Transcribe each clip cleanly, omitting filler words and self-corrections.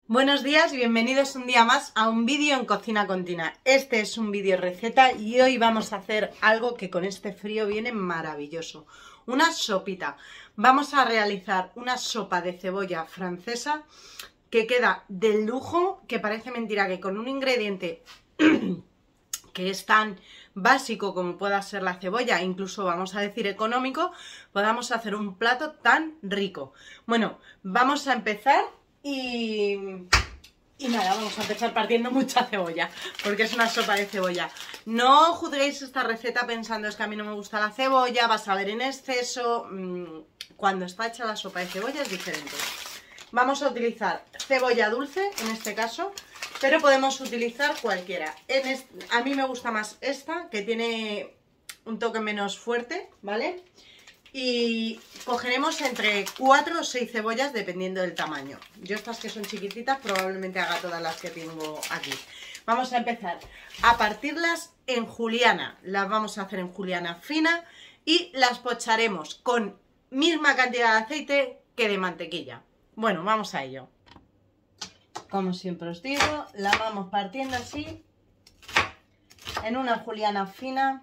Buenos días y bienvenidos un día más a un vídeo en Cocina con Tina. Este es un vídeo receta y hoy vamos a hacer algo que con este frío viene maravilloso. Una sopita. Vamos a realizar una sopa de cebolla francesa que queda de lujo, que parece mentira que con un ingrediente que es tan básico como pueda ser la cebolla, incluso vamos a decir económico, podamos hacer un plato tan rico. Bueno, vamos a empezar y nada, vamos a empezar partiendo mucha cebolla, porque es una sopa de cebolla. No juzguéis esta receta pensando es que a mí no me gusta la cebolla, vas a ver en exceso. Cuando está hecha la sopa de cebolla es diferente. Vamos a utilizar cebolla dulce, en este caso, pero podemos utilizar cualquiera. A mí me gusta más esta, que tiene un toque menos fuerte, ¿vale? Y cogeremos entre 4 o 6 cebollas dependiendo del tamaño. Yo estas que son chiquititas probablemente haga todas las que tengo aquí. Vamos a empezar a partirlas en juliana. Las vamos a hacer en juliana fina y las pocharemos con misma cantidad de aceite que de mantequilla. Bueno, vamos a ello. Como siempre os digo, la vamos partiendo así en una juliana fina.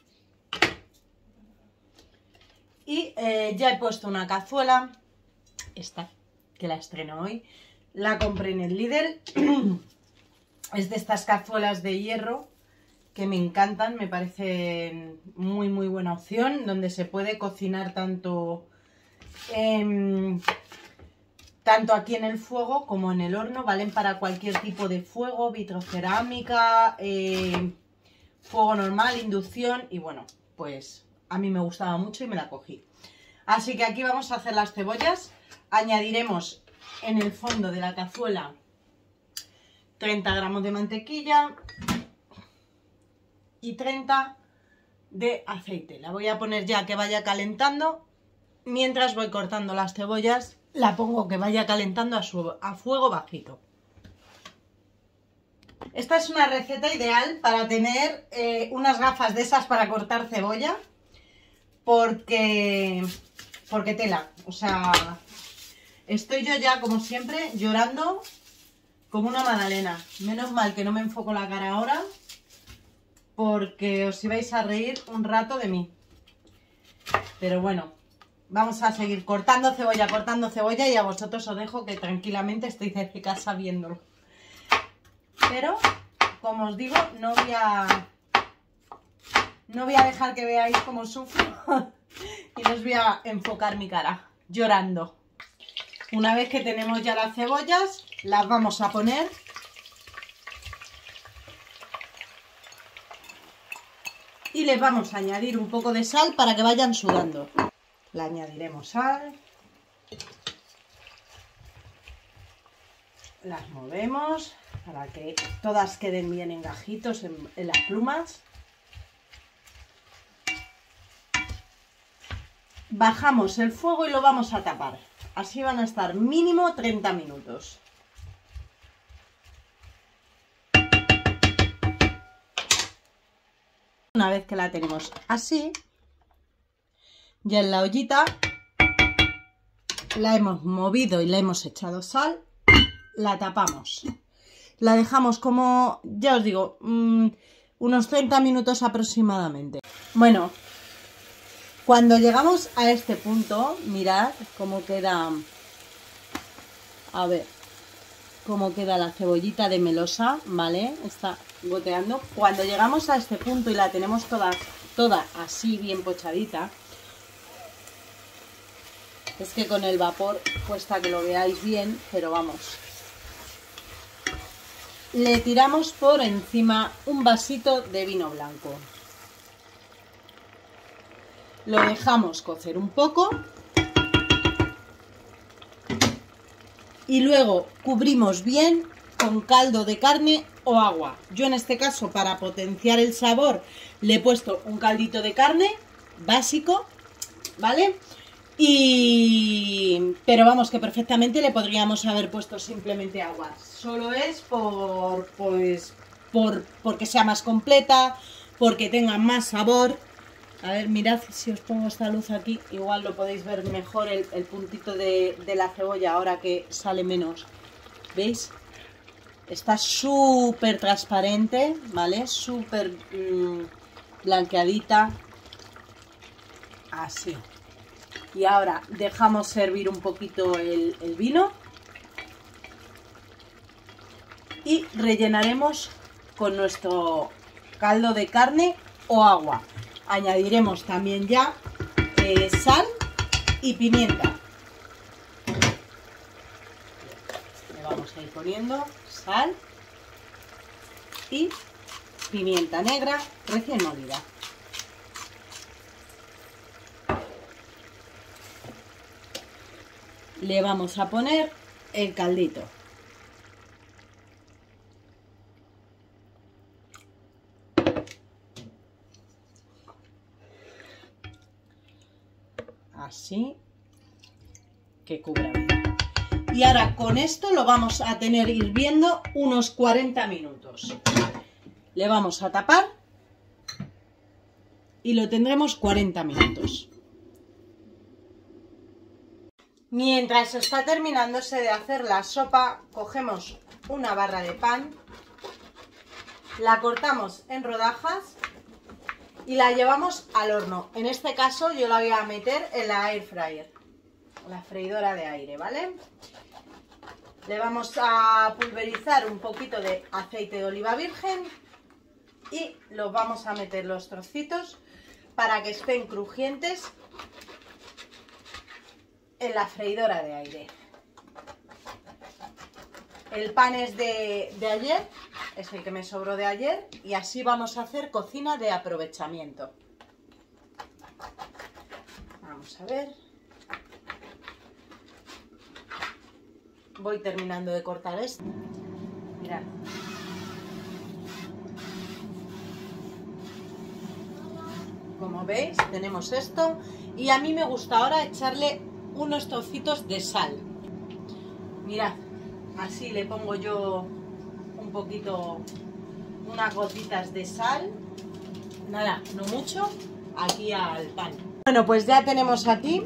Y ya he puesto una cazuela, esta que la estreno hoy, la compré en el Lidl, es de estas cazuelas de hierro que me encantan, me parecen muy buena opción, donde se puede cocinar tanto aquí en el fuego como en el horno, valen para cualquier tipo de fuego, vitrocerámica, fuego normal, inducción y bueno, pues a mí me gustaba mucho y me la cogí. Así que aquí vamos a hacer las cebollas. Añadiremos en el fondo de la cazuela 30 gramos de mantequilla y 30 de aceite. La voy a poner ya que vaya calentando. Mientras voy cortando las cebollas, la pongo que vaya calentando a fuego bajito. Esta es una receta ideal para tener unas gafas de esas para cortar cebolla. Porque tela, o sea, estoy yo ya como siempre llorando como una magdalena. Menos mal que no me enfoco la cara ahora, porque os ibais a reír un rato de mí. Pero bueno, vamos a seguir cortando cebolla y a vosotros os dejo que tranquilamente estéis de casa viéndolo. Pero, como os digo, no voy a dejar que veáis cómo sufro y no os voy a enfocar mi cara llorando. Una vez que tenemos ya las cebollas, las vamos a poner y les vamos a añadir un poco de sal para que vayan sudando. Le añadiremos sal, las movemos para que todas queden bien en gajitos en las plumas. Bajamos el fuego y lo vamos a tapar. Así van a estar mínimo 30 minutos. Una vez que la tenemos así, ya en la ollita la hemos movido y le hemos echado sal, la tapamos. La dejamos como, ya os digo, unos 30 minutos aproximadamente. Bueno, cuando llegamos a este punto, mirad cómo queda, a ver, cómo queda la cebollita de melosa, ¿vale? Está goteando. Cuando llegamos a este punto y la tenemos toda así bien pochadita, es que con el vapor cuesta que lo veáis bien, pero vamos. Le tiramos por encima un vasito de vino blanco. Lo dejamos cocer un poco y luego cubrimos bien con caldo de carne o agua. Yo en este caso, para potenciar el sabor, le he puesto un caldito de carne básico, ¿vale? Pero vamos, que perfectamente le podríamos haber puesto simplemente agua. Solo es porque sea más completa, porque tenga más sabor. A ver, mirad, si os pongo esta luz aquí, igual lo podéis ver mejor el puntito de la cebolla ahora que sale menos. ¿Veis? Está súper transparente, ¿vale? Súper blanqueadita. Así. Y ahora dejamos servir un poquito el vino. Y rellenaremos con nuestro caldo de carne o agua. Añadiremos también ya sal y pimienta. Le vamos a ir poniendo sal y pimienta negra recién molida. Le vamos a poner el caldito. Así que cubra bien. Y ahora con esto lo vamos a tener hirviendo unos 40 minutos. Le vamos a tapar y lo tendremos 40 minutos. Mientras está terminándose de hacer la sopa, cogemos una barra de pan, la cortamos en rodajas y la llevamos al horno. En este caso yo la voy a meter en la air fryer, la freidora de aire, ¿vale? Le vamos a pulverizar un poquito de aceite de oliva virgen y los vamos a meter los trocitos para que estén crujientes en la freidora de aire. El pan es de ayer, es el que me sobró de ayer, y así vamos a hacer cocina de aprovechamiento. Vamos a ver. Voy terminando de cortar esto. Mirad. Como veis, tenemos esto. Y a mí me gusta ahora echarle unos trocitos de sal. Mirad, así le pongo yo un poquito, unas gotitas de sal. Nada, no mucho, aquí al pan. Bueno, pues ya tenemos aquí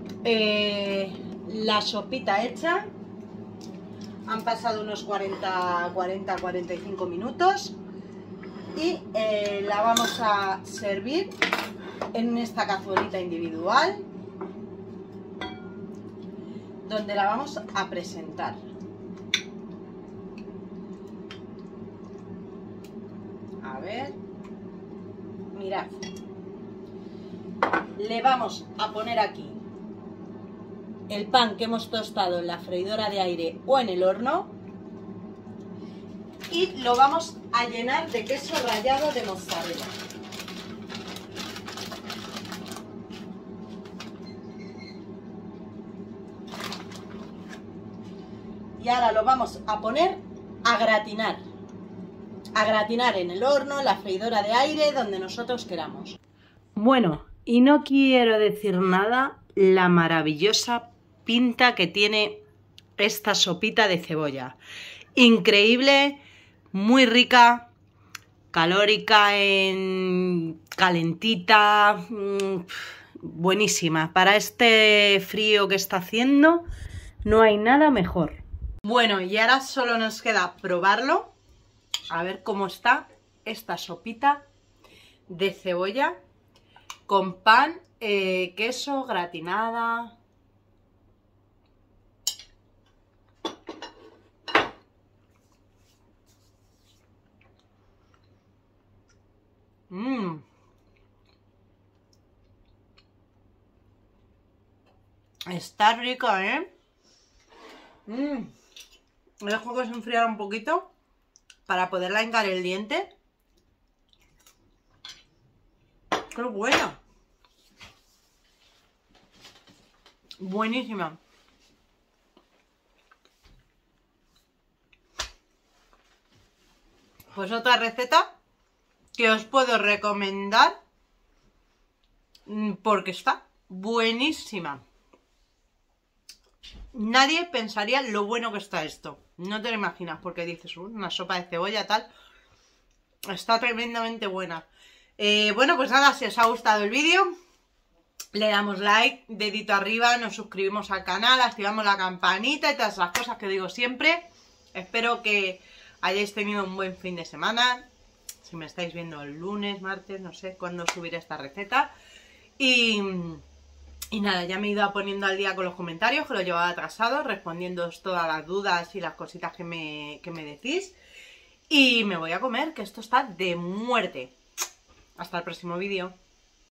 la sopita hecha. Han pasado unos 40-45 minutos y la vamos a servir en esta cazuelita individual donde la vamos a presentar. A ver, mirad, le vamos a poner aquí el pan que hemos tostado en la freidora de aire o en el horno y lo vamos a llenar de queso rallado de mozzarella. Y ahora lo vamos a poner a gratinar en el horno, en la freidora de aire, donde nosotros queramos. Bueno, y no quiero decir nada la maravillosa pinta que tiene esta sopita de cebolla. Increíble, muy rica, calórica, calentita, buenísima. Para este frío que está haciendo no hay nada mejor. Bueno, y ahora solo nos queda probarlo, a ver cómo está esta sopita de cebolla con pan, queso, gratinada. Está rica, ¿eh? Dejo que se enfriara un poquito para poderla hincar el diente. ¡Qué buena! Buenísima. Pues otra receta que os puedo recomendar porque está buenísima. Nadie pensaría lo bueno que está esto. No te lo imaginas porque dices, una sopa de cebolla tal. Está tremendamente buena. Bueno, pues nada, si os ha gustado el vídeo, le damos like, dedito arriba, nos suscribimos al canal, activamos la campanita y todas las cosas que digo siempre. Espero que hayáis tenido un buen fin de semana. Si me estáis viendo el lunes, martes, no sé cuándo subiré esta receta. Y nada, ya me he ido poniendo al día con los comentarios, que lo llevaba atrasado, respondiéndoos todas las dudas y las cositas que me decís. Y me voy a comer, que esto está de muerte. Hasta el próximo vídeo.